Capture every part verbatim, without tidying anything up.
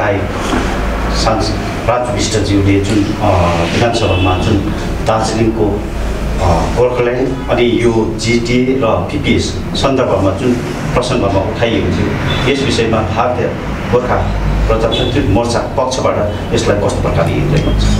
विधायक सांसद राजु विष्टज्यूले जुन विधानसभामा जुन दार्जिलिङको गोर्खाल्यान्ड अनि यो जिटिए र पिपिएस सन्दर्भमा जुन प्रसङ्गमा उठाइएको थियो यस विषयमा भारतीय गोर्खा प्रजातान्त्रिक मोर्चा पक्षबाट यसलाई कस्तो प्रकारले हेरिरहेको हुन्छ?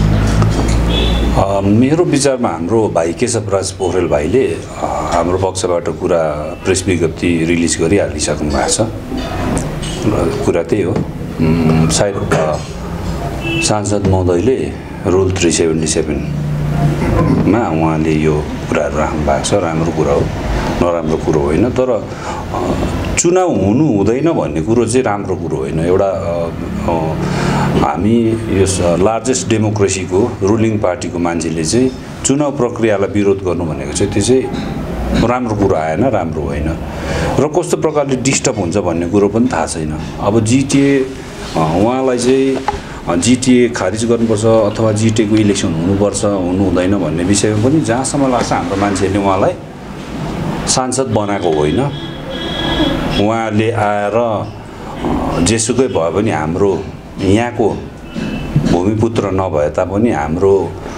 मेरो विचारमा हाम्रो भाइ केशवराज पोखरेल भाइले हाम्रो पक्षबाट कुरा प्रेस विज्ञप्ति रिलिज गरिहालिसक्नु भएको छ र कुरा त्यही हो। सायद सांसद महोदयले रुल थ्री सेभेन्टी सेभेनमा उहाँले यो कुराहरू राख्नु भएको छ, राम्रो कुरा हो, नराम्रो कुरो होइन। तर चुनाव हुनु हुँदैन भन्ने कुरो चाहिँ राम्रो कुरो होइन। एउटा हामी यो लार्जेस्ट डेमोक्रेसीको रुलिङ पार्टीको मान्छेले चाहिँ चुनाव प्रक्रियालाई विरोध गर्नु भनेको चाहिँ त्यो चाहिँ राम्रो कुरो आएन, राम्रो होइन। र कस्तो प्रकारले डिस्टर्ब हुन्छ भन्ने कुरो पनि थाहा छैन। अब जिटिए उहाँलाई चाहिँ जिटिए खारिज गर्नुपर्छ अथवा जिटिएको इलेक्सन हुनुपर्छ हुनु हुँदैन भन्ने विषयमा पनि जहाँसम्म लाग्छ हाम्रो मान्छेहरूले उहाँलाई सांसद बनाएको होइन। उहाँले आएर जेसुकै भए पनि हाम्रो यहाँको भूमिपुत्र नभए तापनि हाम्रो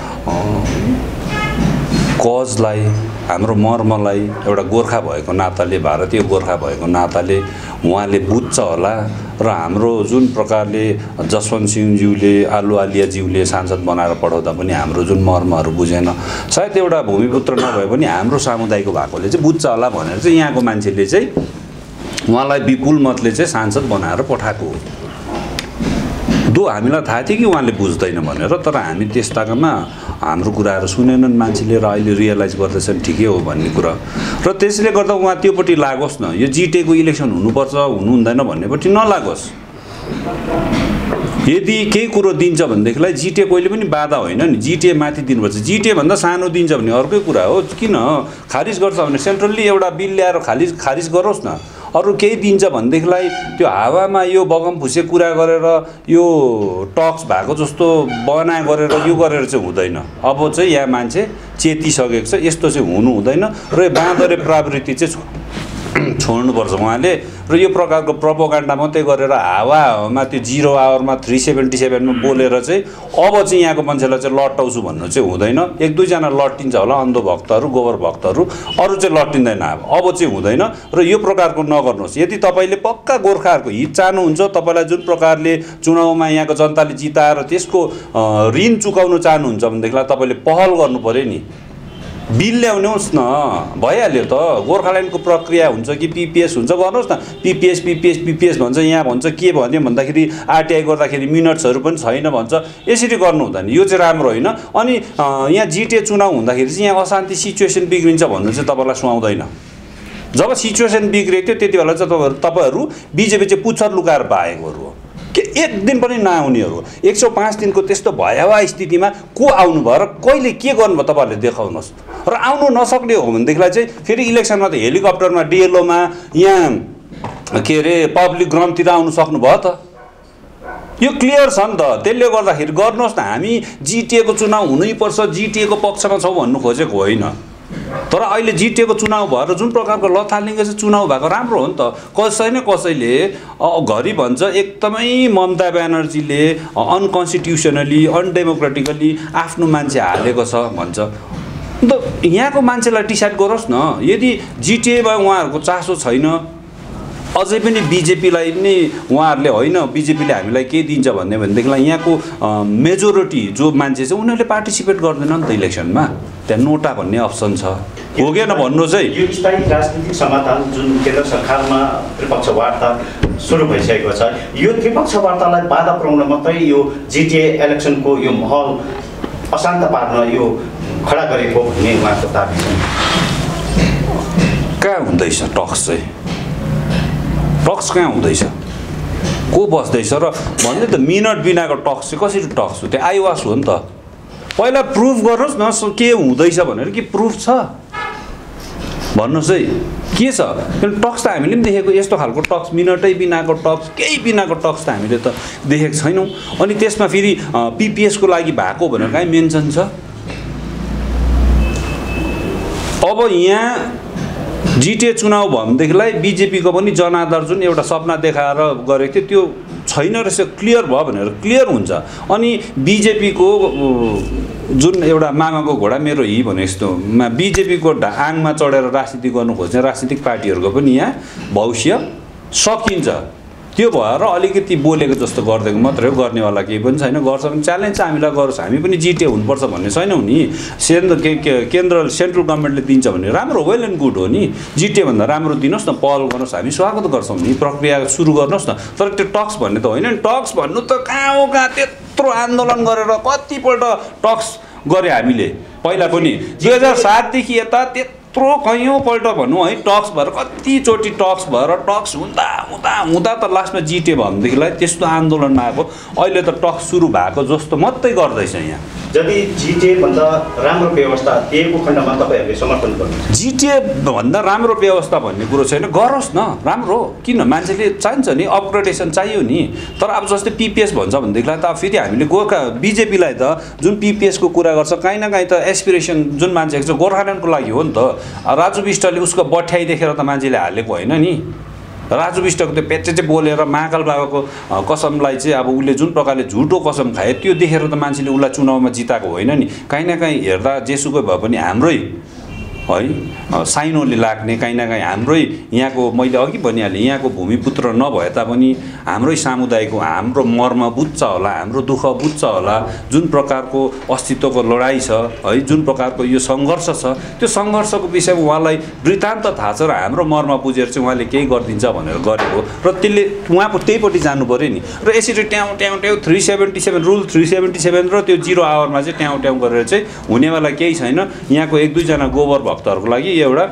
कजलाई, हाम्रो मर्मलाई एउटा गोर्खा भएको नाताले, भारतीय गोर्खा भएको नाताले उहाँले बुझ्छ होला। र हाम्रो जुन प्रकारले जसवन्त सिंहज्यूले, आलु आलियाज्यूले सांसद बनाएर पठाउँदा पनि हाम्रो जुन मर्महरू बुझेन, सायद एउटा भूमिपुत्र नभए पनि हाम्रो सामुदायिक भएकोले चाहिँ बुझ्छ होला भनेर चाहिँ यहाँको मान्छेले चाहिँ उहाँलाई विपुल मतले चाहिँ सांसद बनाएर पठाएको हो। दो हामीलाई थाहा थियो कि उहाँले बुझ्दैन भनेर, तर हामी त्यस्ताकामा हाम्रो कुराहरू सुनेनन् मान्छेले र अहिले रियलाइज गर्दैछन् ठिकै हो भन्ने कुरा। र त्यसले गर्दा उहाँ त्योपट्टि लागोस् न, यो जिटिएको इलेक्सन हुनुपर्छ हुनु हुँदैन भन्नेपट्टि नलागोस्। यदि केही कुरो दिन्छ भनेदेखिलाई जिटिए कहिले पनि बाधा होइन नि, जिटिए माथि दिनुपर्छ। जिटिए भन्दा सानो दिन्छ भने अर्कै कुरा हो। किन खारिज गर्छ भने सेन्ट्रलली एउटा बिल ल्याएर खारिज खारिज गरोस् न। अरू केही दिन्छ भनेदेखिलाई त्यो हावामा यो बगमफुसे कुरा गरेर यो टक्स भएको जस्तो बना गरेर यो गरेर चाहिँ हुँदैन। अब चाहिँ यहाँ मान्छे चेतिसकेको छ, यस्तो चाहिँ हुनु हुँदैन र यो बाँदरे प्रवृत्ति चाहिँ छोड्नुपर्छ उहाँले। र यो प्रकारको प्रोपोगन्डा मात्रै गरेर हावामा त्यो जिरो आवरमा थ्री सेभेन्टी सेभेनमा बोलेर चाहिँ अब चाहिँ यहाँको मान्छेलाई चाहिँ लट्टाउँछु भन्नु चाहिँ हुँदैन। एक दुईजना लट्टिन्छ होला, अन्धो भक्तहरू, गोबर भक्तहरू, अरू चाहिँ लट्टिँदैन। अब अब चाहिँ हुँदैन र यो प्रकारको नगर्नुहोस्। यदि तपाईँले पक्का गोर्खाहरूको हित चाहनुहुन्छ, तपाईँलाई जुन प्रकारले चुनावमा यहाँको जनताले जिताएर त्यसको ऋण चुकाउनु चाहनुहुन्छ भनेदेखिलाई तपाईँले पहल गर्नु पऱ्यो नि। बिल ल्याउनुहोस् न, भइहाल्यो त। गोर्खाल्यान्डको प्रक्रिया हुन्छ कि पिपिएस हुन्छ, गर्नुहोस् न। पिपिएस पिपिएस पिपिएस भन्छ, यहाँ भन्छ के भन्यो भन्दाखेरि आरटिआई गर्दाखेरि मिनट्सहरू पनि छैन भन्छ। यसरी गर्नु हुँदैन, यो चाहिँ राम्रो होइन। अनि यहाँ जिटिए चुनाव हुँदाखेरि चाहिँ यहाँ अशान्ति सिचुएसन बिग्रिन्छ भन्नु चाहिँ तपाईँलाई सुहाउँदैन। जब सिचुएसन बिग्रेको थियो त्यति बेला चाहिँ तपाईँहरू तपाईँहरू बिजेपी चाहिँ पुच्छर लुकाएर पाएकोहरू हो के एक दिन पनि नआउनेहरू। एक सौ पाँच दिनको त्यस्तो भयावह स्थितिमा को आउनु भयो र कहिले के गर्नुभयो तपाईँहरूले देखाउनुहोस्। र आउनु नसक्ने हो भनेदेखिलाई चाहिँ फेरि इलेक्सनमा त हेलिकप्टरमा डिएलओमा यहाँ के अरे पब्लिक ग्राउन्डतिर आउनु सक्नुभयो त। यो क्लियर छ नि त। त्यसले गर्दाखेरि गर्नुहोस् न। हामी जिटिएको चुनाव हुनैपर्छ, जिटिएको पक्षमा छौँ भन्नु खोजेको होइन। तर अहिले जिटिएको चुनाव भएर जुन प्रकारको लथालिङ्गे चाहिँ चुनाव भएको राम्रो हो नि त। कसै न कसैले घरि भन्छ एकदमै ममता ब्यानर्जीले अनकन्स्टिट्युसनली अनडेमोक्रेटिकली आफ्नो मान्छे हालेको छ भन्छ। अन्त यहाँको मान्छेलाई डिसाइड गरोस् न। यदि जिटिएमा उहाँहरूको चासो छैन, अझै पनि बिजेपीलाई पनि उहाँहरूले होइन बिजेपीले हामीलाई के दिन्छ भन्ने भनेदेखिलाई यहाँको मेजोरिटी जो मान्छे छ उनीहरूले पार्टिसिपेट गर्दैन नि त इलेक्सनमा। त्यहाँ नोटा भन्ने अप्सन छ, होगेन भन्नु चाहिँ। यो स्थायी राजनीतिक समाधान जुन केन्द्र सरकारमा त्रिपक्ष वार्ता सुरु भइसकेको छ, यो त्रिपक्ष वार्तालाई बाधा पुर्याउन मात्रै यो जिटिए इलेक्सनको यो माहौल अशान्त पार्न यो खडा गरेको भन्ने उहाँको दाबी छ। कहाँ हुँदैछ टक्स चाहिँ? टक्स कहाँ हुँदैछ? को बस्दैछ र भन्दै त मिनट बिनाको टक्स चाहिँ कसरी टक्स हो? त्यो आइवास हो नि त। पहिला प्रुफ गर्नुहोस् न के हुँदैछ भनेर। कि प्रुफ छ भन्नुहोस् है, के छ? टक्स त हामीले पनि देखेको, यस्तो खालको टक्स मिनटै बिनाको टक्स, केही बिनाको टक्स त हामीले त देखेको छैनौँ। अनि त्यसमा फेरि पिपिएसको लागि भएको भनेर कहीँ मेन्सन छ? अब यहाँ जिटिए चुनाव भनेदेखिलाई बिजेपीको पनि जनाधार जुन एउटा सपना देखाएर गरेको थियो त्यो छैन रहेछ क्लियर भयो भनेर क्लियर हुन्छ। अनि बिजेपीको जुन एउटा मामाको घोडा मेरो हि भने जस्तो बिजेपीको आङमा चढेर राजनीति गर्नु खोज्ने राजनीतिक पार्टीहरूको पनि यहाँ भविष्य सकिन्छ। त्यो भएर अलिकति बोलेको जस्तो गरिदिएको मात्रै हो, गर्नेवाला केही पनि छैन। गर्छ भने च्यालेन्ज चाहिँ हामीलाई गरोस्, हामी पनि जिटिए हुनुपर्छ भन्ने छैनौँ नि। सेन्ट्र के केन्द्र सेन्ट्रल गभर्मेन्टले दिन्छ भने राम्रो, वेल एन्ड गुड हो नि। जिटिए भन्दा राम्रो दिनुहोस् न, पहल गर्नुहोस्, हामी स्वागत गर्छौँ नि, प्रक्रिया सुरु गर्नुहोस् न। तर त्यो टक्स भन्ने त होइन नि। टक्स भन्नु त कहाँ हो कहाँ, त्यत्रो आन्दोलन गरेर कतिपल्ट टक्स गरे हामीले पहिला पनि दुई हजार सातदेखि यता त्यत्रो कैयौँपल्ट भनौँ है टक्स भएर कतिचोटि टक्स भएर टक्स हुँदा हुँदा हुँदा त लास्टमा जिटे भनेदेखिलाई त्यस्तो आन्दोलन आएको। अहिले त टक्स सुरु भएको जस्तो मात्रै गर्दैछ यहाँ। यदि जिटिए भन्दा राम्रो व्यवस्था दिएको खण्डमा तपाईँहरूले समर्थन गर्नुहुन्छ? जिटिए भन्दा राम्रो व्यवस्था भन्ने कुरो छैन, गरोस् न राम्रो। किन मान्छेले चाहिन्छ नि, अपग्रेडेसन चाहियो नि। तर अब जस्तै पिपिएस भन्छ भनेदेखिलाई त फेरि हामीले गोर्खा बिजेपीलाई त जुन पिपिएसको कुरा गर्छ काहीँ न काहीँ त एसपिरेसन जुन मान्छेको छ गोर्खाल्यान्डको लागि हो नि त। राजु विष्टले उसको बठ्याइ देखेर त मान्छेले हालेको होइन नि। राजु विष्टको त्यो पेचे बोलेर महाकाल बाबाको कसमलाई चाहिँ अब उसले जुन प्रकारले झुटो कसम खाए त्यो देखेर त मान्छेले उसलाई चुनावमा जिताएको होइन नि। काहीँ न काहीँ हेर्दा जेसुकै भए पनि हाम्रै है साइनोले लाग्ने, काहीँ न काहीँ हाम्रै यहाँको मैले अघि भनिहालेँ यहाँको भूमिपुत्र नभए तापनि हाम्रै समुदायको हाम्रो मर्म बुझ्छ होला, हाम्रो दुःख बुझ्छ होला। जुन प्रकारको अस्तित्वको लडाइँ छ है, जुन प्रकारको यो सङ्घर्ष छ, त्यो सङ्घर्षको विषयमा उहाँलाई वृत्तान्त थाहा छ र हाम्रो मर्म बुझेर चाहिँ उहाँले केही गरिदिन्छ भनेर गरेको र त्यसले उहाँको त्यहीपट्टि जानु पऱ्यो नि। र यसरी ट्याउ ट्याउ ट्याउ three seventy seven rule three seventy seven र त्यो जिरो आवरमा चाहिँ ट्याउ ट्याउ गरेर चाहिँ हुनेवाला केही छैन। यहाँको एक दुईजना गोबर भक्तहरूको लागि एउटा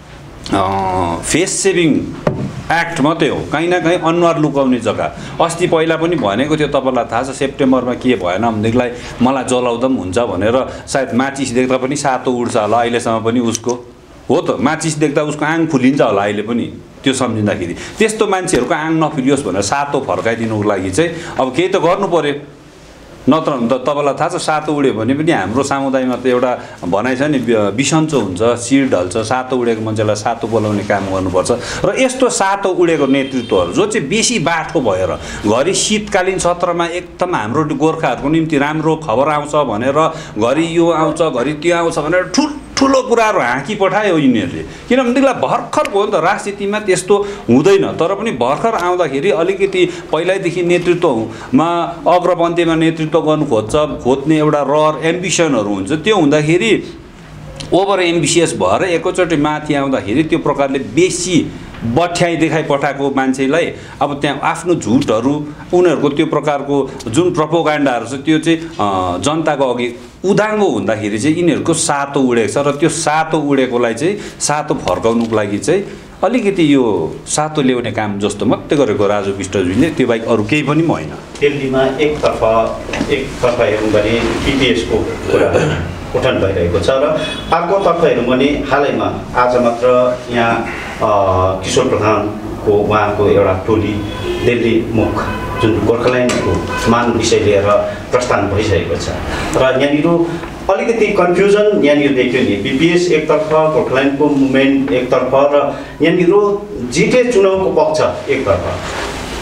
फेस सेभिङ एक्ट मात्रै हो, काहीँ न काहीँ अनुहार लुकाउने जग्गा। अस्ति पहिला पनि भनेको थियो तपाईँलाई थाहा छ सेप्टेम्बरमा के भएन भनेदेखिलाई मलाई जलाउँदा पनि हुन्छ भनेर। सायद माचिस देख्दा पनि सातो उड्छ होला अहिलेसम्म पनि उसको, हो त माचिस देख्दा उसको आङ फुलिन्छ होला अहिले पनि त्यो सम्झिँदाखेरि। त्यस्तो मान्छेहरूको आङ नफुलियोस् भनेर सातो फर्काइदिनुको लागि चाहिँ अब केही त गर्नु पऱ्यो। नत्र भने त तपाईँलाई थाहा छ सातो उड्यो भने पनि हाम्रो समुदायमा त एउटा भनाइ छ नि बिसन्चो हुन्छ, सिर ढल्छ। सातो उडेको मान्छेलाई सातो बोलाउने काम गर्नुपर्छ। र यस्तो सातो उडेको नेतृत्वहरू जो चाहिँ बेसी बाठो भएर घरि शीतकालीन सत्रमा एकदम हाम्रो गोर्खाहरूको निम्ति राम्रो खबर आउँछ भनेर घरि यो आउँछ घरि त्यो आउँछ भनेर ठुल ठुलो कुराहरू हाँकी पठायो यिनीहरूले। किनभनेदेखिलाई भर्खर भयो नि त, राजनीतिमा त्यस्तो हुँदैन। तर पनि भर्खर आउँदाखेरि अलिकति पहिल्यैदेखि नेतृत्वमा अग्रपन्थीमा नेतृत्व गर्नु खोज्छ खोज्ने एउटा रहर एम्बिसनहरू हुन्छ। त्यो हुँदाखेरि ओभर एम्बिसियस भएर एकैचोटि माथि आउँदाखेरि त्यो प्रकारले बेसी बठ्याइ देखाइ पठाएको मान्छेलाई अब त्यहाँ आफ्नो झुटहरू उनीहरूको त्यो प्रकारको जुन प्रोपोगान्डाहरू छ त्यो चाहिँ जनताको अघि उदाङ्गो हुँदाखेरि चाहिँ यिनीहरूको सातो उडेको छ। र त्यो सातो उडेकोलाई चाहिँ सातो फर्काउनुको लागि चाहिँ अलिकति यो सातो ल्याउने काम जस्तो मात्रै गरेको राजु विष्टज्यूले, त्यो बाहेक अरू केही पनि होइन। दिल्लीमा एकतर्फ एकतर्फ हेरौँ भने पिपिएसको कुरा उठान भइरहेको छ र अर्कोतर्फ हेरौँ भने हालैमा आज मात्र यहाँ किशोर प्रधानको उहाँको एउटा टोली दिल्ली मुख जुन गोर्खाल्यान्डको मान विषय लिएर प्रस्थान भइसकेको छ। र यहाँनिर अलिकति कन्फ्युजन यहाँनिर देखियो नि, बिपिएस एकतर्फ, गोर्खाल्यान्डको मुभमेन्ट एकतर्फ र यहाँनिर जिटे चुनावको पक्ष एकतर्फ।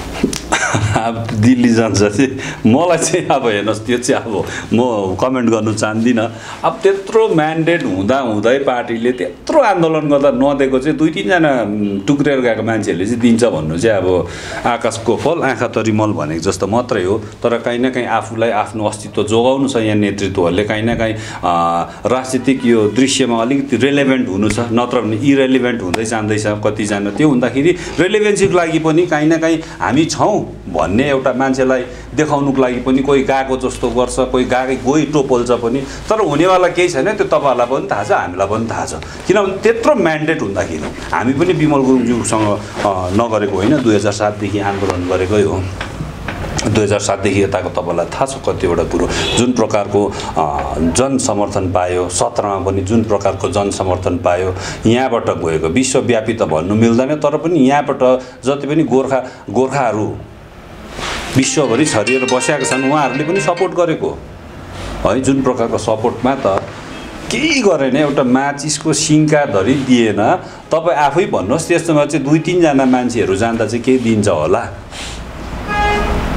अब दिल्ली जान्छ चाहिँ मलाई चाहिँ अब हेर्नुहोस् त्यो चाहिँ अब म कमेन्ट गर्नु चाहदिनँ। अब त्यत्रो म्यान्डेट हुँदा हुँदै पार्टीले त्यत्रो आन्दोलन गर्दा नदिएको चाहिँ दुई तिनजना टुक्रेर गएको मान्छेहरूले चाहिँ दिन्छ भन्नु चाहिँ अब आकाशको फल आँखा तरिमल भनेको जस्तो मात्रै हो। तर काहीँ न काहीँ आफूलाई आफ्नो अस्तित्व जोगाउनु छ यहाँ नेतृत्वहरूले, काहीँ न काहीँ राजनीतिक यो दृश्यमा अलिकति रेलेभेन्ट हुनु छ, नत्र भने इरेलिभेन्ट हुँदै जाँदैछ कतिजना। त्यो हुँदाखेरि रेलेभेन्सीको लागि पनि काहीँ न काहीँ हामी छौँ भन्ने एउटा मान्छेलाई देखाउनुको लागि पनि कोही गएको जस्तो गर्छ, कोही गएकै गई टोपल्छ पनि। तर हुनेवाला केही छैन, त्यो तपाईँहरूलाई पनि थाहा छ, हामीलाई पनि थाहा छ। किनभने त्यत्रो म्यान्डेट हुँदाखेरि हामी पनि विमल गुरुङज्यूसँग नगरेको होइन, दुई हजार सातदेखि आन्दोलन गरेकै हो। दुई हजार सातदेखि यताको तपाईँलाई थाहा छ कतिवटा कुरो जुन प्रकारको जनसमर्थन पायो, सत्रमा पनि जुन प्रकारको जनसमर्थन पायो यहाँबाट गएको। विश्वव्यापी त भन्नु मिल्दैन, तर पनि यहाँबाट जति पनि गोर्खा गोर्खाहरू विश्वभरि छरिएर बसेका छन् उहाँहरूले पनि सपोर्ट गरेको है। जुन प्रकारको सपोर्टमा त केही गरेन, एउटा माचिसको सिङ्का धरि दिएन। तपाईँ आफै भन्नुहोस् त्यसमा चाहिँ दुई तिनजना मान्छेहरू जाँदा चाहिँ केही दिन्छ होला?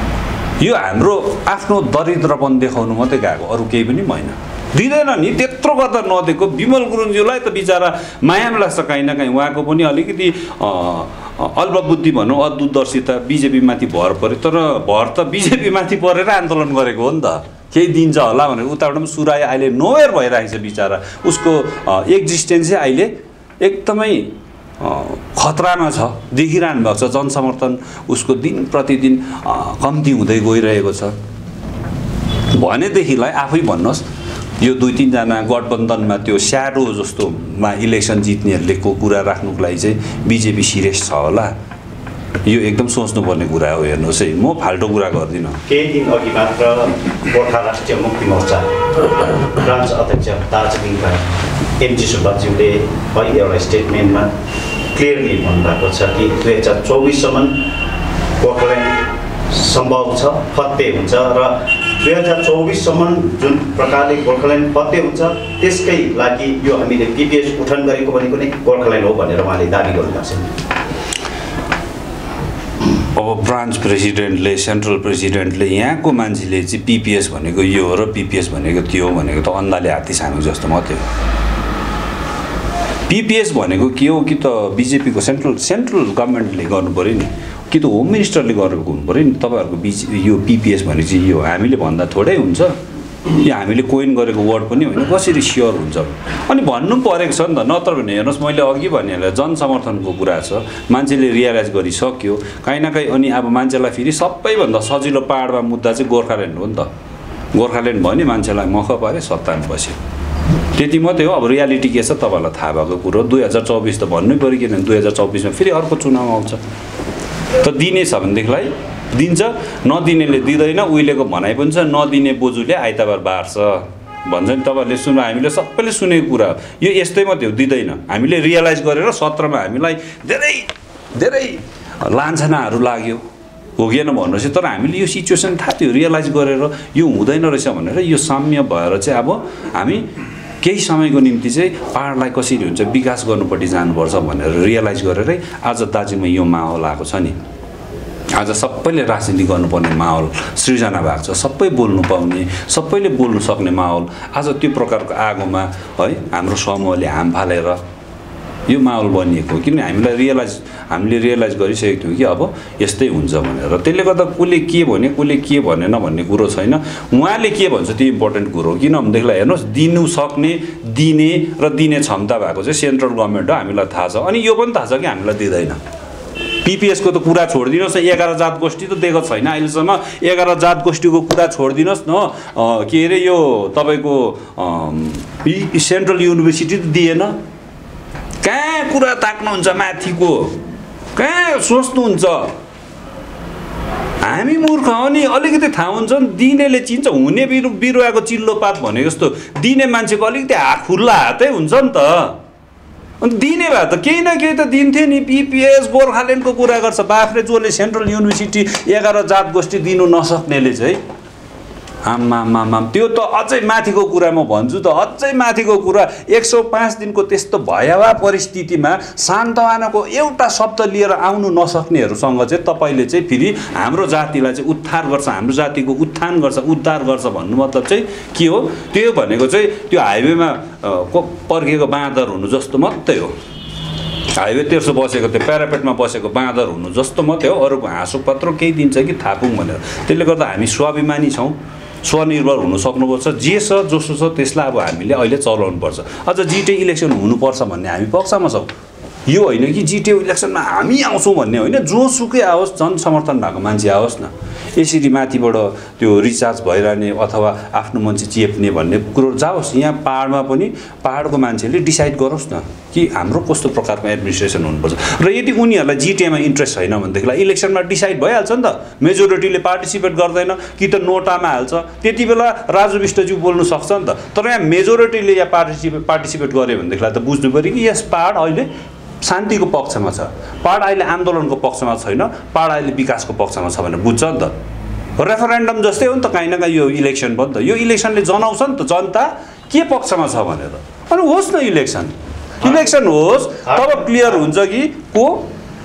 यो हाम्रो आफ्नो दरिद्रपन देखाउनु मात्रै गएको, अरू केही पनि होइन। दिँदैन नि, त्यत्रो गर्दा नदिएको। विमल गुरुङज्यूलाई त बिचरा माया पनि लाग्छ काहीँ न काहीँ, उहाँको पनि अलिकति अल्पबुद्धि भनौँ, अदूरदर्शिता बिजेपीमाथि भर पऱ्यो। तर भर त बिजेपीमाथि परेर आन्दोलन गरेको हो नि त, केही दिन्छ होला भनेर उताबाट पनि सुराय अहिले नोवेयर भइरहेको छ बिचरा। उसको एक्जिस्टेन्सै अहिले एकदमै खतरामा छ, देखिरहनु भएको छ। जनसमर्थन उसको दिन प्रतिदिन कम्ती हुँदै गइरहेको छ। भनेदेखिलाई आफै भन्नुहोस्, यो दुई तिनजना गठबन्धनमा त्यो स्याडो जस्तोमा इलेक्सन जित्नेहरूले को कुरा राख्नुको लागि चाहिँ बिजेपी सिरियस छ होला, यो एकदम सोच्नुपर्ने कुरा हो। हेर्नुहोस् है, म फाल्टो कुरा गर्दिनँ। केही दिन अघि मात्र गोर्खा राष्ट्रिय मुक्ति मोर्चा ब्रान्च अध्यक्ष दार्जिलिङका एमजी सुब्बाज्यूले है एउटा स्टेटमेन्टमा क्लियरली भन्नुभएको छ कि दुई हजार चौबिससम्म गोर्खाल्यान्ड सम्भव छ, फत्ते हुन्छ र दुई हजार चौबिससम्म जुन प्रकारले गोर्खाल्यान्ड फत्ते हुन्छ त्यसकै लागि यो हामीले पिपिएस उठान गरेको भनेको नै गोर्खाल्यान्ड हो भनेर उहाँले दाबी गर्नुभएको छ। अब ब्रान्च प्रेसिडेन्टले, सेन्ट्रल प्रेसिडेन्टले, यहाँको मान्छेले चाहिँ पिपिएस भनेको यो हो र पिपिएस भनेको त्यो भनेको त अन्धाले हात्ती छानेको जस्तो मात्रै हो। पिपिएस भनेको के हो कि त बिजेपीको सेन्ट्रल सेन्ट्रल गभर्मेन्टले गर्नु पऱ्यो नि, कि त होम मिनिस्टरले गरेको हुनु पऱ्यो नि। तपाईँहरूको बिच यो पिपिएस भने चाहिँ यो हामीले भन्दा थोरै हुन्छ, यो हामीले कोइन गरेको वर्ड पनि होइन, कसरी स्योर हुन्छ। अनि भन्नु परेको छ नि त, नत्र भने हेर्नुहोस्, मैले अघि भने जनसमर्थनको कुरा छ, मान्छेले रियलाइज गरिसक्यो काहीँ न काहीँ। अनि अब मान्छेलाई फेरि सबैभन्दा सजिलो पाहाडमा मुद्दा चाहिँ गोर्खाल्यान्ड हो नि त। गोर्खाल्यान्ड भयो नि मान्छेलाई मख पारे सत्तामा बस्यो, त्यति मात्रै हो। अब रियालिटी के छ तपाईँलाई थाहा भएको कुरो। दुई हजार चौबिस त भन्नै पऱ्यो, किनभने दुई हजार चौबिसमा फेरि अर्को चुनाव आउँछ। त दिने छ भनेदेखिलाई दिन्छ, नदिनेले दिँदैन। उहिलेको भनाइ पनि छ, नदिने बोजूले आइतबार बार्छ भन्छ नि। तपाईँहरूले सुन्नु, हामीले सबैले सुनेको कुरा हो यो, यस्तै मात्रै हो, दिँदैन। हामीले रियलाइज गरेर सत्रमा हामीलाई धेरै धेरै लान्छनाहरू लाग्यो, हो कि होइन भन्नुहोस्। तर हामीले यो सिचुएसन थाहा थियो, रियलाइज गरेर यो हुँदैन रहेछ भनेर यो साम्य भएर चाहिँ अब हामी केही समयको निम्ति चाहिँ पाहाडलाई कसरी हुन्छ विकास गर्नुपर्टि जानुपर्छ भनेर रियलाइज गरेरै आज दार्जिलिङमा यो माहौल आएको छ नि। आज सबैले राजनीति गर्नुपर्ने माहौल सृजना भएको छ, सबै बोल्नु पाउने, सबैले बोल्नु सक्ने माहौल आज त्यो प्रकारको आगोमा है हाम्रो समूहले हाम फालेर यो माहौल बनिएको। किन हामीलाई रियलाइज हामीले रियलाइज गरिसकेको थियौँ कि अब यस्तै हुन्छ भनेर। त्यसले गर्दा कसले के भने कसले के भनेन भन्ने कुरो छैन, उहाँले के भन्छ त्यो इम्पोर्टेन्ट कुरो हो। किन भनेदेखिलाई हेर्नुहोस्, दिनु सक्ने, दिने र दिने क्षमता भएको चाहिँ सेन्ट्रल गभर्मेन्ट हो, हामीलाई थाहा छ। अनि यो पनि थाहा छ कि हामीलाई दिँदैन। पिपिएसको त कुरा छोडिदिनुहोस् न, एघार जात गोष्ठी त दिएको छैन अहिलेसम्म। एघार जात गोष्ठीको कुरा छोडिदिनुहोस् न, के अरे यो तपाईँको सेन्ट्रल युनिभर्सिटी त दिएन। कहाँ कुरा ताक्नुहुन्छ माथिको, कहाँ सोच्नुहुन्छ? हामी मूर्ख हो नि, अलिकति थाहा हुन्छ नि, दिनेले चिन्छ। हुने बिरु बिरुवाको चिल्लो पात भने जस्तो दिने मान्छेको अलिकति हात खुल्ला हातै हुन्छ नि त। अनि दिने भए त केही न केही त दिन्थ्यो नि। पिपिएस गोर्खाल्यान्डको कुरा गर्छ बाफ्रे, जसले सेन्ट्रल युनिभर्सिटी एघार जात गोष्ठी दिनु नसक्नेले चाहिँ आमामामाम, त्यो त अझै माथिको कुरा म भन्छु त, अझै माथिको कुरा। एक सौ पाँच दिनको त्यस्तो भयावह परिस्थितिमा सान्तवनाको एउटा शब्द लिएर आउनु नसक्नेहरूसँग चाहिँ तपाईँले चाहिँ फेरि हाम्रो जातिलाई चाहिँ उद्धार गर्छ, हाम्रो जातिको उत्थान गर्छ, उद्धार गर्छ भन्नु मतलब चाहिँ के हो? त्यो भनेको चाहिँ त्यो हाइवेमा पर्खेको बाँदर हुनु जस्तो मात्रै हो। हाइवे तेर्सो बसेको त्यो प्यारापेटमा बसेको बाँदर हुनु जस्तो मात्रै हो, अरूको हाँसो पत्रो केही दिन्छ कि थापुङ भनेर। त्यसले गर्दा हामी स्वाभिमानी छौँ, स्वनिर्भर हुनु सक्नुपर्छ। जे छ जसो छ त्यसलाई अब हामीले अहिले चलाउनुपर्छ। अझ जिटिए इलेक्सन हुनुपर्छ भन्ने हामी पक्षमा छौँ। यो होइन कि जिटिए इलेक्सनमा हामी आउँछौँ भन्ने होइन, जोसुकै आओस्, जनसमर्थन भएको मान्छे आओस् न। यसरी माथिबाट त्यो रिचार्ज भइरहने अथवा आफ्नो मान्छे चेप्ने भन्ने कुरो जाओस्। यहाँ पाहाडमा पनि पाहाडको मान्छेले डिसाइड गरोस् न कि हाम्रो कस्तो प्रकारको एडमिनिस्ट्रेसन हुनुपर्छ। र यदि उनीहरूलाई जिटिएमा इन्ट्रेस्ट छैन भनेदेखिलाई इलेक्सनमा डिसाइड भइहाल्छ नि त। मेजोरिटीले पार्टिसिपेट गर्दैन कि त नोटामा हाल्छ, त्यति बेला राजु विष्टज्यू बोल्नु सक्छ नि त। तर यहाँ मेजोरिटीले यहाँ पार्टिसिपेट पार्टिसिपेट गर्यो भनेदेखिलाई त बुझ्नु पऱ्यो कि यस पाहाड अहिले शान्तिको पक्षमा छ, पाहाड अहिले आन्दोलनको पक्षमा छैन, पाहाड अहिले विकासको पक्षमा छ भनेर बुझ्छ नि त। रेफरेन्डम जस्तै हो नि त काहीँ न काहीँ यो इलेक्सन पनि त। यो इलेक्सनले जनाउँछ नि त जनता के पक्षमा छ भनेर। अनि होस् न इलेक्सन, इलेक्सन होस्, तब क्लियर हुन्छ कि को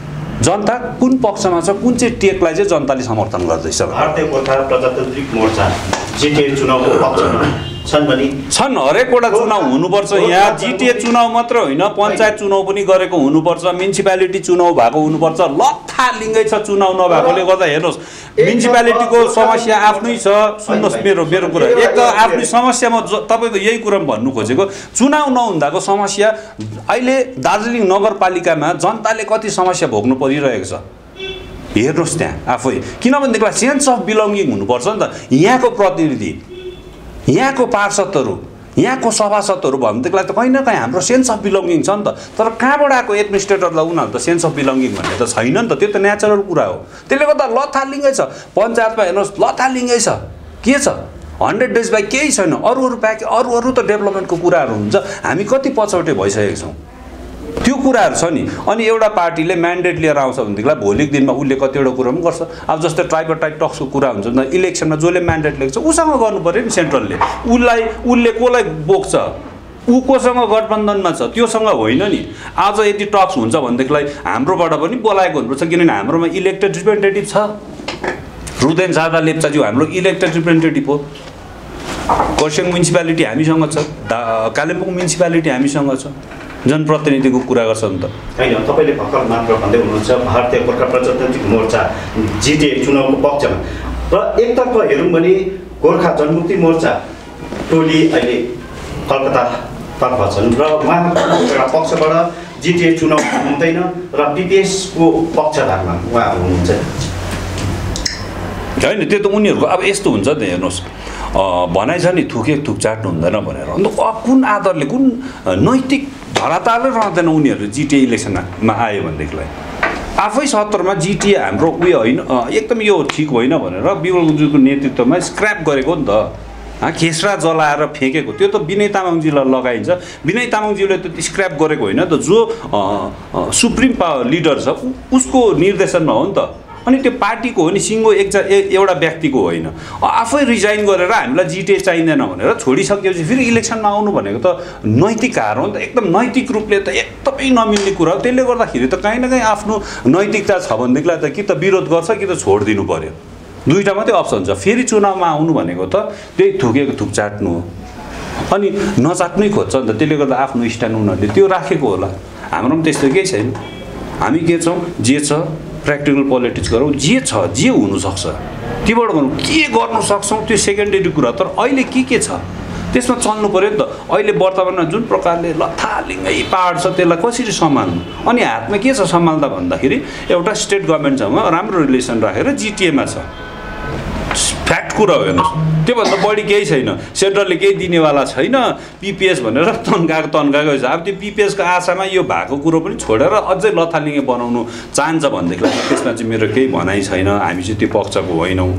जनता कुन पक्षमा छ, कुन चाहिँ टेकलाई चाहिँ जनताले समर्थन गर्दैछ? भारतीय गोर्खा प्रजातान्त्रिक मोर्चा जिटिए चुनावको पक्षमा छन् भने छन्। हरेकवटा चुनाव हुनुपर्छ। यहाँ जिटिए चुनाव मात्र होइन, पञ्चायत चुनाव पनि गरेको हुनुपर्छ, म्युनिसिपालिटी चुनाव भएको हुनुपर्छ। लथालिङ्गै छ चुनाव नभएकोले गर्दा। हेर्नुहोस्, म्युनिसिपालिटीको समस्या आफ्नै छ। सुन्नुहोस् मेरो मेरो कुरा, एक त आफ्नै समस्या म तपाईँको यही कुरा भन्नु खोजेको, चुनाव नहुँदाको समस्या अहिले दार्जिलिङ नगरपालिकामा जनताले कति समस्या भोग्नु परिरहेको छ हेर्नुहोस् त्यहाँ आफै। किनभनेदेखिलाई सेन्स अफ बिलङ्गिङ हुनुपर्छ नि त। यहाँको प्रतिनिधि, यहाँको पार्षदहरू, यहाँको सभासदहरू भनेदेखिलाई त कहीँ न कहीँ हाम्रो सेन्स अफ बिलङ्गिङ छ नि त। तर कहाँबाट आएको एडमिनिस्ट्रेटरलाई उनीहरू त सेन्स अफ बिलङ्गिङ भन्ने त छैन नि त। त्यो त नेचुरल कुरा हो। त्यसले गर्दा लथालिङ्गै छ पञ्चायतमा। हेर्नुहोस् लथालिङ्गै छ। के छ हन्ड्रेड डेज बाई केही छैन। अरू अरू बाँकी अरू अरू त डेभलपमेन्टको कुराहरू हुन्छ। हामी कति पछौटे भइसकेको छौँ, त्यो कुराहरू छ नि। अनि एउटा पार्टीले म्यान्डेट लिएर आउँछ भनेदेखिलाई भोलिको दिनमा उसले कतिवटा कुरा पनि गर्छ। अब जस्तै ट्राइपार्टाइट टक्सको कुरा हुन्छ नि, इलेक्सनमा जसले म्यान्डेट लिएको छ उसँग गर्नु पऱ्यो नि सेन्ट्रलले। उसलाई उसले कसलाई बोक्छ, ऊ कोसँग गठबन्धनमा छ त्योसँग होइन नि। आज यदि टक्स हुन्छ भनेदेखिलाई हाम्रोबाट पनि बोलाएको हुनुपर्छ, किनभने हाम्रोमा इलेक्टेड रिप्रेजेन्टेटिभ छ। रुदेन शारदा लेप्चाज्यू हाम्रो इलेक्टेड रिप्रेजेन्टेटिभ हो। खरसाङ म्युनिसिपालिटी हामीसँग छ, कालिम्पोङ म्युनिसिपालिटी हामीसँग छ। जनप्रतिनिधिको कुरा गर्छ नि त। होइन, तपाईँले भर्खर मात्र भन्दै हुनुहुन्छ भारतीय गोर्खा प्रजातान्त्रिक मोर्चा जिटिए चुनावको पक्षमा। र एकतर्फ हेरौँ भने गोर्खा जनमुक्ति मोर्चा टोली अहिले कलकत्तातर्फ छन् र उहाँको एउटा पक्षबाट जिटिए चुनाव हुँदैन र पिपिएसको पक्षधारमा उहाँहरू हुनुहुन्छ। होइन, त्यो त उनीहरूको अब यस्तो हुन्छ नि। हेर्नुहोस्, भनाइ छ नि थुके थुक चाट्नु हुँदैन भनेर। अन्त कुन आधारले, कुन नैतिक धरातलले रहँदैन उनीहरू जिटिए इलेक्सनमा आयो भनेदेखिलाई। आफै सत्तरमा जिटिए हाम्रो उयो होइन, एकदम यो ठिक होइन भनेर बिमलज्यूको नेतृत्वमा स्क्रैप गरेको नि त। खेसरा जलाएर फ्याँकेको त्यो त विनय तामाङजीलाई लगाइन्छ। विनय तामाङज्यूले त स्क्रैप गरेको होइन त, जो सुप्रिम लिडर छ उसको निर्देशनमा हो नि त। अनि त्यो पार्टीको हो नि, सिङ्गो एकजा एउटा व्यक्तिको होइन। आफै रिजाइन गरेर हामीलाई जिटिए चाहिँदैन भनेर छोडिसकेपछि फेरि इलेक्सनमा आउनु भनेको त नैतिक हार हो नि त। एकदम नैतिक रूपले त एकदमै नमिल्ने कुरा हो। त्यसले गर्दाखेरि त कहीँ न कहीँ आफ्नो नैतिकता छ भनेदेखिलाई त कि त विरोध गर्छ कि त छोडिदिनु पर्यो। दुईवटा मात्रै अप्सन छ। फेरि चुनावमा आउनु भनेको त त्यही थुकेको थुक चाट्नु हो। अनि नचाट्नै खोज्छ नि त। त्यसले गर्दा आफ्नो स्ट्यान्ड उनीहरूले त्यो राखेको होला। हाम्रो पनि त्यस्तो केही छैन। हामी के छौँ, जे छ प्र्याक्टिकल पोलिटिक्स गरौँ, जे छ जे हुनसक्छ त्योबाट गरौँ। के गर्नु सक्छौँ त्यो सेकेन्डरी कुरा, तर अहिले के के छ त्यसमा चल्नु पऱ्यो नि त। अहिले वर्तमानमा जुन प्रकारले लथालिङ्गै पाहाड छ त्यसलाई कसरी सम्हाल्नु? अनि हातमा के छ सम्हाल्दा भन्दाखेरि एउटा स्टेट गभर्मेन्टसँग राम्रो रिलेसन राखेर जिटिएमा छ। फ्याक्ट कुरा हो। हेर्नुहोस्, त्योभन्दा बढी केही छैन। सेन्ट्रलले केही दिनेवाला छैन। पिपिएस भनेर तन्काएको तन्काएको छ। अब त्यो पिपिएसको आशामा यो भएको कुरो पनि छोडेर अझै लथालिङ्गे बनाउनु चाहन्छ भनेदेखिलाई त्यसमा चाहिँ मेरो केही भनाइ छैन। हामी चाहिँ त्यो पक्षको होइनौँ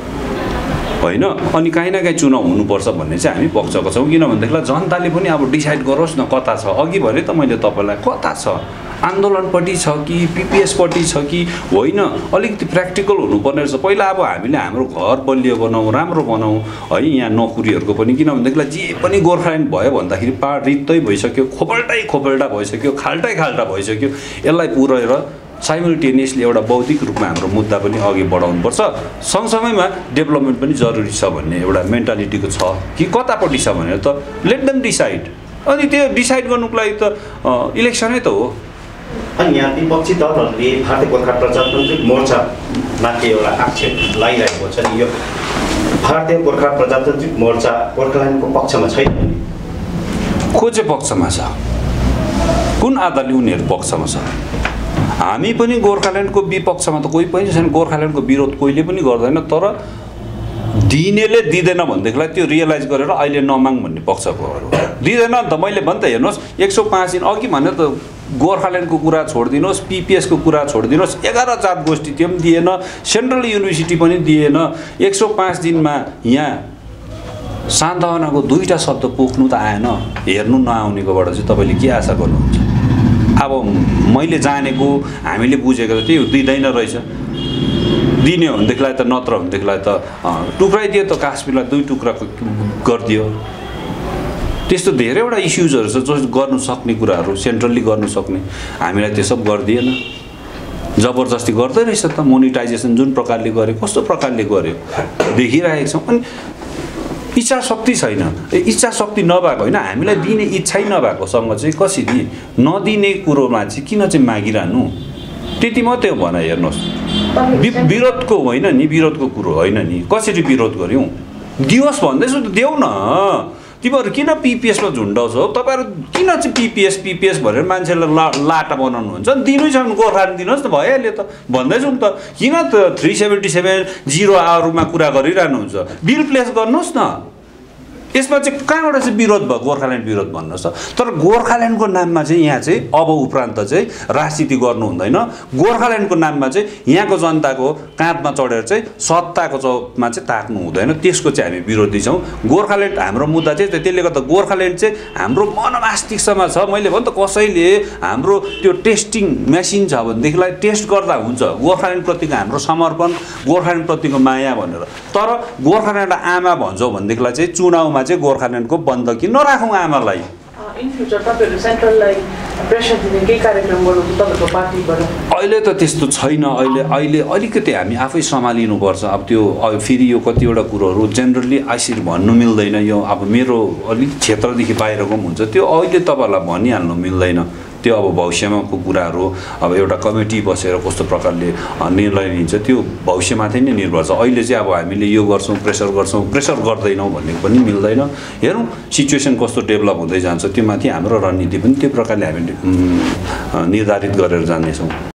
होइन। अनि काहीँ न काहीँ चुनाव हुनुपर्छ भन्ने चाहिँ हामी पक्षको छौँ। किनभनेदेखिलाई जनताले पनि अब डिसाइड गरोस् न कता छ। अघि भने त मैले तपाईँलाई कता छ, आन्दोलनपट्टि छ कि पिपिएसपट्टि छ कि होइन, अलिकति प्र्याक्टिकल हुनुपर्ने रहेछ। पहिला अब हामीले हाम्रो घर बलियो बनाऊँ, राम्रो बनाऊँ है यहाँ नोकरीहरूको पनि। किनभनेदेखिलाई जे पनि गोर्खाल्यान्ड भयो भन्दाखेरि पाहाड रित्तै भइसक्यो, खोपल्टै खोपल्टा भइसक्यो, खाल्टै खाल्टा भइसक्यो। यसलाई पुऱ्याएर साइमल्टेनियसली एउटा बौद्धिक रूपमा हाम्रो मुद्दा पनि अघि बढाउनुपर्छ। सँगसँगैमा डेभलपमेन्ट पनि जरुरी छ भन्ने एउटा मेन्टालिटीको छ कि कतापट्टि छ भनेर त लेट देम डिसाइड। अनि त्यो डिसाइड गर्नुको लागि त इलेक्सनै त हो। अनि यहाँ विपक्षी दलहरूले भारतीय गोर्खा प्रजातान्त्रिक मोर्चामाथि एउटा आक्षेप लगाइरहेको छ नि, यो भारतीय गोर्खा प्रजातान्त्रिक मोर्चा गोर्खाल्यान्डको पक्षमा छैन। को चाहिँ पक्षमा छ? कुन आधारले उनीहरू पक्षमा छ? हामी पनि गोर्खाल्यान्डको विपक्षमा त कोही पनि छैन। गोर्खाल्यान्डको विरोध कोहीले पनि गर्दैन। तर दिनेले दिँदैन भनेदेखिलाई त्यो रियलाइज गरेर अहिले नमाग भन्ने पक्षकोहरू दिँदैन नि त। मैले भने त हेर्नुहोस्, एक सौ पाँच दिन अघि भने त गोर्खाल्यान्डको कुरा छोडिदिनुहोस्, पिपिएसको कुरा छोडिदिनुहोस्, एघार जात गोष्ठी त्यो पनि दिएन, सेन्ट्रल युनिभर्सिटी पनि दिएन। एक सौ पाँच दिनमा यहाँ सान्तवनाको दुईवटा शब्द पोख्नु त आएन। हेर्नु नआउनेकोबाट चाहिँ तपाईँले के आशा गर्नुहुन्छ? अब मैले जानेको हामीले बुझेको त त्यही दिँदैन रहेछ। दिने हो भनेदेखिलाई त, नत्र भनेदेखिलाई त टुक्राइदियो त, काश्मीरलाई दुई टुक्रा गरिदियो। त्यस्तो धेरैवटा इस्युजहरू छ जो गर्नु सक्ने कुराहरू सेन्ट्रलली गर्नु सक्ने, हामीलाई त्यो सब गरिदिएन। जबरजस्ती गर्दै रहेछ त मोनिटाइजेसन जुन प्रकारले गरे कस्तो प्रकारले गर्यो देखिरहेको छौँ। अनि इच्छा शक्ति छैन, इच्छा शक्ति नभएको होइन हामीलाई दिने इच्छै नभएकोसँग चाहिँ कसरी नदिने कुरोमा चाहिँ किन चाहिँ मागिरहनु, त्यति मात्रै हो भनाइ। हेर्नुहोस् विरोधको होइन नि, विरोधको कुरो होइन नि, कसरी विरोध गऱ्यौँ दियोस् भन्दैछु त देऊ न। तिमीहरू किन पिपिएसमा झुन्डाउँछौ, तपाईँहरू किन चाहिँ पिपिएस पिपिएस भनेर मान्छेलाई ला लाटा बनाउनुहुन्छ, दिनै छ भने गोर्खाल्यान्ड दिनुहोस् न भइहाल्यो त भन्दैछौँ त। किन त थ्री सेभेन्टी सेभेन जिरो आवरमा कुरा गरिरहनुहुन्छ, बिल प्लेस गर्नुहोस् न। यसमा चाहिँ कहाँबाट चाहिँ विरोध भयो, गोर्खाल्यान्ड विरोध भन्नुहोस् त। तर गोर्खाल्यान्डको नाममा चाहिँ यहाँ चाहिँ अब उपरान्त चाहिँ राजनीति गर्नु हुँदैन। गोर्खाल्यान्डको नाममा चाहिँ यहाँको जनताको काँधमा चढेर चाहिँ सत्ताको चौकमा चाहिँ ताक्नु हुँदैन, त्यसको चाहिँ हामी विरोधी छौँ। गोर्खाल्यान्ड हाम्रो मुद्दा चाहिँ त्यसले गर्दा गोर्खाल्यान्ड चाहिँ हाम्रो मनमास्तिष्कमा छ। मैले भने त कसैले हाम्रो त्यो टेस्टिङ मेसिन छ भनेदेखिलाई टेस्ट गर्दा हुन्छ गोर्खाल्यान्डप्रतिको हाम्रो समर्पण, गोर्खाल्यान्डप्रतिको माया भनेर। तर गोर्खाल्यान्ड आमा भन्छौँ भनेदेखिलाई चाहिँ चुनावमा चाहिँ गोर्खाल्यान्डको बन्दकी नराखौँ आमालाई। इन फ्युचर तपाईँहरू सेन्ट्रललाई प्रेसर दिने केही कार्यक्रम गर्नुहुन्छ तपाईँको पार्टीबाट? अहिले त त्यस्तो छैन। अहिले अहिले अलिकति हामी आफै सम्हालिनुपर्छ। अब त्यो फेरि यो कतिवटा कुरोहरू जेनरली आइसिर भन्नु मिल्दैन, यो अब मेरो अलिक क्षेत्रदेखि बाहिरको पनि हुन्छ, त्यो अहिले तपाईँहरूलाई भनिहाल्नु मिल्दैन। त्यो अब भविष्यमाको कुराहरू अब एउटा कमिटी बसेर कस्तो प्रकारले निर्णय लिन्छ त्यो भविष्यमाथि नै निर्भर छ। अहिले चाहिँ अब हामीले यो गर्छौँ प्रेसर गर्छौँ प्रेसर गर्दैनौँ भन्ने पनि मिल्दैन। हेरौँ सिचुएसन कस्तो डेभलप हुँदै जान्छ, त्यो माथि हाम्रो रणनीति पनि त्यो प्रकारले हामीले निर्धारित गरेर जानेछौँ।